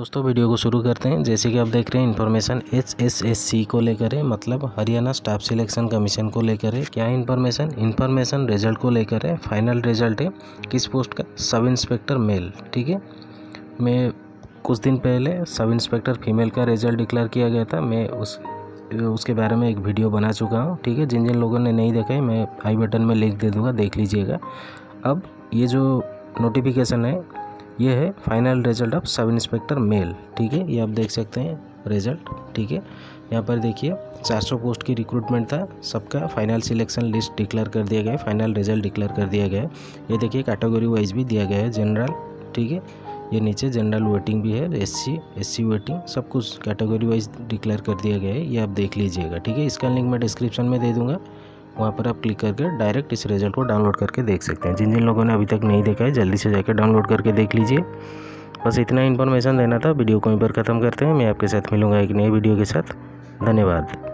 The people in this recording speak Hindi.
दोस्तों वीडियो को शुरू करते हैं। जैसे कि आप देख रहे हैं इन्फॉर्मेशन HSSC को लेकर है, मतलब हरियाणा स्टाफ सिलेक्शन कमीशन को लेकर है। क्या है इन्फॉर्मेशन रिजल्ट को लेकर है। फाइनल रिजल्ट है किस पोस्ट का, सब इंस्पेक्टर मेल। ठीक है, मैं कुछ दिन पहले सब इंस्पेक्टर फीमेल का रिजल्ट डिक्लेयर किया गया था, मैं उसके बारे में एक वीडियो बना चुका हूँ। ठीक है, जिन जिन लोगों ने नहीं देखा है मैं आई बटन में लिंक दे दूँगा, देख लीजिएगा। अब ये जो नोटिफिकेशन है ये है final result of sub inspector male. ठीक है, ये आप देख सकते हैं रिजल्ट। ठीक है, यहाँ पर देखिए 400 पोस्ट की रिक्रूटमेंट था, सबका फाइनल सिलेक्शन लिस्ट डिक्लेयर कर दिया गया है, फाइनल रिजल्ट डिक्लेयर कर दिया गया है। ये देखिए कैटेगरी वाइज भी दिया गया है, जनरल। ठीक है, ये नीचे जनरल वेटिंग भी है, एससी वेटिंग, सब कुछ कैटेगरी वाइज डिक्लेयर कर दिया गया है, ये आप देख लीजिएगा। ठीक है, इसका लिंक मैं डिस्क्रिप्शन में दे दूँगा, वहाँ पर आप क्लिक करके डायरेक्ट इस रिजल्ट को डाउनलोड करके देख सकते हैं। जिन जिन लोगों ने अभी तक नहीं देखा है जल्दी से जाकर डाउनलोड करके देख लीजिए। बस इतना इन्फॉर्मेशन देना था। वीडियो को यहीं पर ख़त्म करते हैं, मैं आपके साथ मिलूंगा एक नई वीडियो के साथ। धन्यवाद।